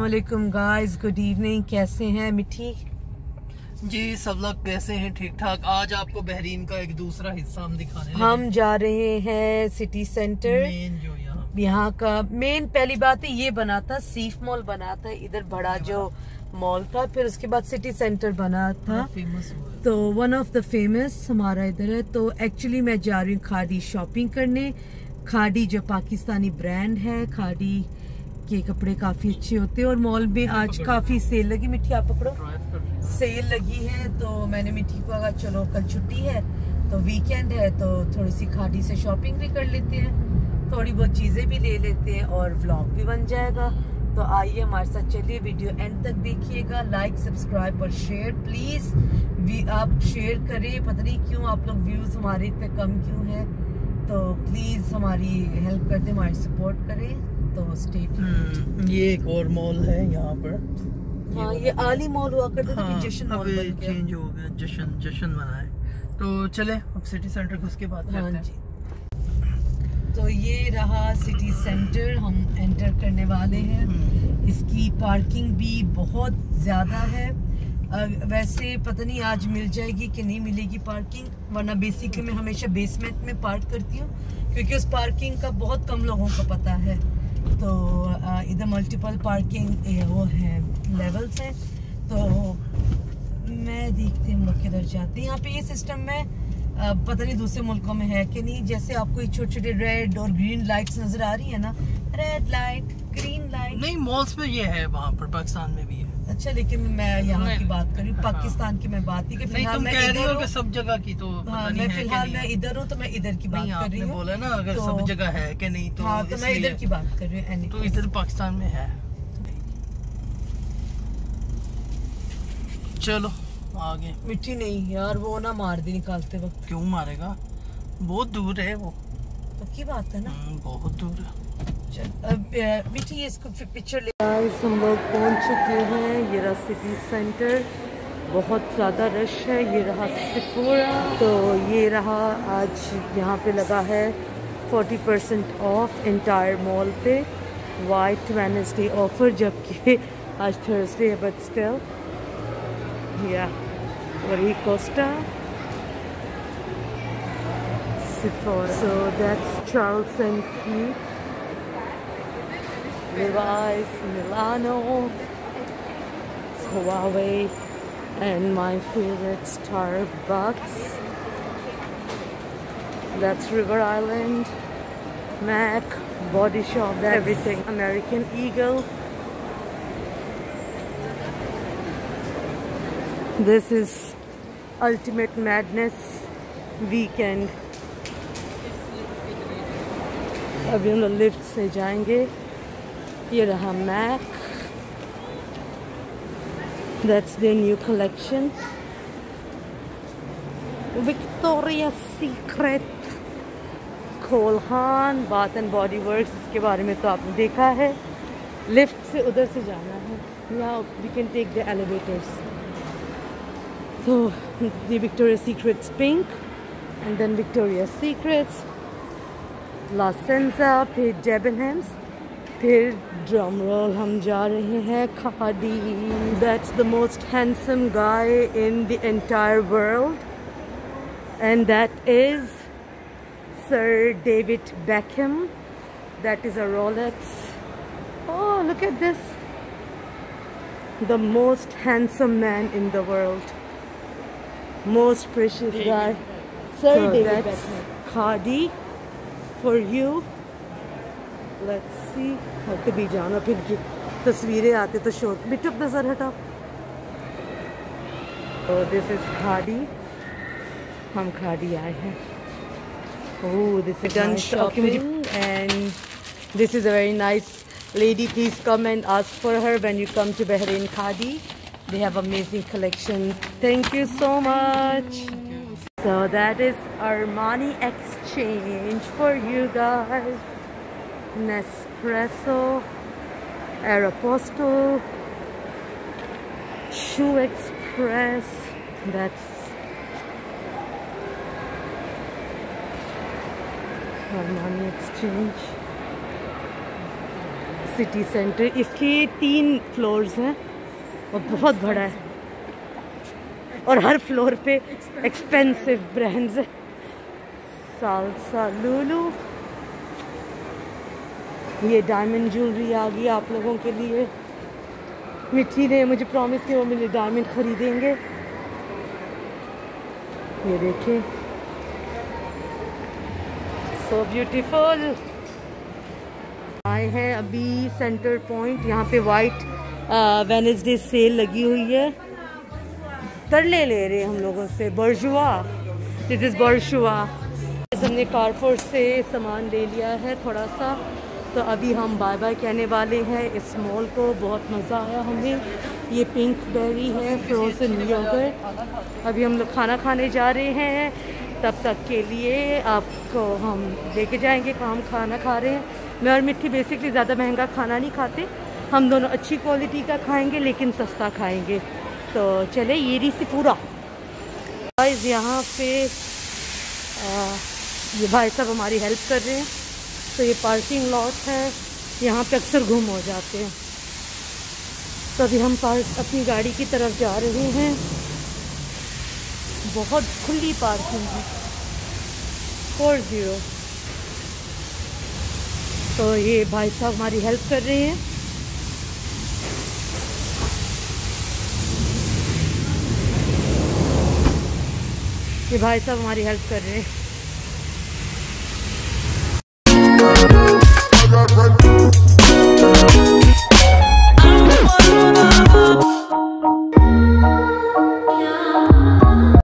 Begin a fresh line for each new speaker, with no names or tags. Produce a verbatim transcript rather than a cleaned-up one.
अस्सलाम वालेकुम guys, good evening. कैसे हैं मिठी
जी? सब लोग कैसे हैं? ठीक ठाक। आज आपको बहरीन का एक दूसरा हिस्सा हम दिखाने लगे।
हम जा रहे हैं सिटी सेंटर।
मेन जो यहाँ
यहाँ का मेन पहली बात है ये बना था, सीफ मॉल बना था इधर, बड़ा जो मॉल था। फिर उसके बाद सिटी सेंटर बना था,
फेमस
तो वन ऑफ द फेमस हमारा इधर है। तो एक्चुअली मैं जा रही हूँ खाड़ी शॉपिंग करने। खाड़ी जो पाकिस्तानी ब्रांड है, खाड़ी के कपड़े काफी अच्छे होते हैं। और मॉल में आज काफी सेल लगी। मिठी आप पकड़ो, सेल लगी है। तो मैंने मिठी को कहा चलो कल छुट्टी है तो वीकेंड है तो थोड़ी सी खाड़ी से शॉपिंग भी कर लेते हैं, थोड़ी बहुत चीजें भी ले लेते हैं और व्लॉग भी बन जाएगा। तो आइए हमारे साथ चलिए, वीडियो एंड तक देखिएगा। लाइक, सब्सक्राइब और शेयर प्लीज आप शेयर करें। पता नहीं क्यों आप लोग व्यूज हमारे इतने कम क्यों है, तो प्लीज हमारी हेल्प कर दें, हमारी सपोर्ट करें। तो स्टे ट्यून्ड।
ये एक और मॉल है यहाँ पर।
हाँ, ये आली मॉल हुआ करता था,
हाँ,
जश्न मॉल बन गया।
चेंज हो गया, जश्न जश्न बना है। तो चले अब सिटी सेंटर घुस के बात करते हैं।
जी, तो ये रहा सिटी सेंटर, हम एंटर करने वाले हैं। इसकी पार्किंग भी बहुत ज्यादा है। वैसे पता नहीं आज मिल जाएगी कि नहीं मिलेगी पार्किंग, वरना बेसिकली मैं हमेशा बेसमेंट में पार्क करती हूँ क्योंकि उस पार्किंग का बहुत कम लोगों को पता है। तो इधर मल्टीपल पार्किंग वो है, लेवल्स हैं। तो मैं देखती हूँ लोग किधर जाते हैं। यहाँ पे ये सिस्टम में आ, पता नहीं दूसरे मुल्कों में है कि नहीं, जैसे आपको ये छोटे छोटे रेड और ग्रीन लाइट्स नजर आ रही है ना, रेड लाइट, ग्रीन लाइट।
नहीं, मॉल्स पे ये है, वहाँ पर पाकिस्तान में भी है।
अच्छा, लेकिन मैं यहाँ की बात कर रही हूँ, पाकिस्तान की मैं बात नहीं कि
नहीं, तुम कह रही हो कि सब जगह की, तो
हाँ, मैं फिलहाल मैं इधर हूँ तो मैं इधर की बात कर रही हूँ।
बोला ना अगर तो, सब जगह है कि नहीं, तो
हाँ, तो मैं इधर की बात कर रही हूँ।
तो इधर पाकिस्तान में है। चलो आगे।
मिट्टी नहीं यार, वो ना मार दी निकालते वक्त।
क्यों मारेगा? बहुत दूर है वो।
पक्की बात है ना?
बहुत दूर है।
अब मिट्टी ये इसको पिक्चर ले। हम लोग पहुंच चुके हैं, ये रहा सिटी सेंटर। बहुत ज़्यादा रश है। ये रहा सिफोरा। तो ये रहा, आज यहाँ पे लगा है forty percent off entire mall पे, वाइट वेडनेसडे ऑफर, जबकि आज थर्सडे है, बट स्टिल या वही Costa Sephora. So that's Charles and Keith, Levi's, Milano, Huawei, and my favorite Starbucks. That's River Island, Mac, Body Shop, that's everything. American Eagle. This is Ultimate Madness Weekend. अभी हम लोग lift से जाएंगे। ये रहा Mac, that's their new collection. Victoria secret, Cole Haan, bath and body works, इसके बारे में तो आपने देखा है। लिफ्ट से उधर से जाना है, यहाँ we can take the elevators. तो ये Victoria secrets pink, and then Victoria secrets, La Senza, फिर डेबनहम्स, फिर ड्रम रोल, हम जा रहे हैं Khaadi. That's the most handsome guy in the entire world, and that is sir David Beckham. That is a Rolex. Oh, look at this, the most handsome man in the world, most precious guy, sir David Beckham. Khaadi for you. Let's see. हट भी जाना, फिर तस्वीरें आते तो शोर। बिट्टू अपना sir हटाओ। तो दिस इज खाड़ी, हम खाड़ी आए हैं। Oh, this is done shopping and this is a very nice lady. Please come and ask for her when you come to Bahrain Khadi. They have amazing collection. Thank you so much. So that is Armani exchange for you guys. Nespresso, Aeropostale, Shoe Express. That's Armani exchange. City centre, इसके तीन floors हैं और बहुत बड़ा है और हर floor पे एक्सपेंसिव ब्रांड्स है। सालसा लुलु, ये डायमंड ज्वेलरी आ गई आप लोगों के लिए। मिट्टी ने मुझे प्रॉमिस किया वो मुझे डायमंड खरीदेंगे। ये देखिए, सो ब्यूटीफुल। आए हैं अभी सेंटर पॉइंट, यहाँ पे वाइट वेडनेसडे सेल लगी हुई है। तरले ले रहे हैं हम लोगों से। Bourjois, this is Bourjois. हमने कारफोर से सामान ले लिया है थोड़ा सा, तो अभी हम बाय बाय कहने वाले हैं इस मॉल को। बहुत मज़ा आया हमें। ये पिंक बेरी है, फ्रोज़न योगर्ट। अभी हम लोग खाना खाने जा रहे हैं, तब तक के लिए आपको हम लेके जाएंगे कहाँ हम खाना खा रहे हैं। मैं और मिट्टी बेसिकली ज़्यादा महंगा खाना नहीं खाते, हम दोनों अच्छी क्वालिटी का खाएंगे लेकिन सस्ता खाएंगे। तो चले, ये रही से पूरा गाइस। यहाँ पे आ, ये भाई साहब हमारी हेल्प कर रहे हैं। तो ये पार्किंग लॉट है, यहाँ पे अक्सर गुम हो जाते हैं। तो अभी हम पार्क अपनी गाड़ी की तरफ जा रहे हैं। बहुत खुली पार्किंग है, फोर ज़ीरो। तो ये भाई साहब हमारी हेल्प कर रहे हैं। ये भाई साहब हमारी हेल्प कर रहे हैं।